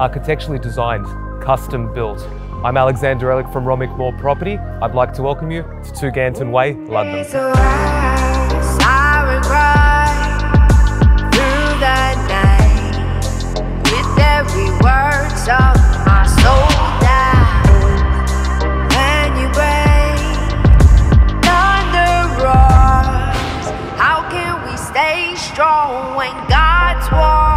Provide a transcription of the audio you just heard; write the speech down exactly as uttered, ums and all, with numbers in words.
architecturally designed, custom built. I'm Aleksandar Elic from RomicMoore Property. I'd like to welcome you to two Ganton Way, Luddenham. Stay strong when God's war.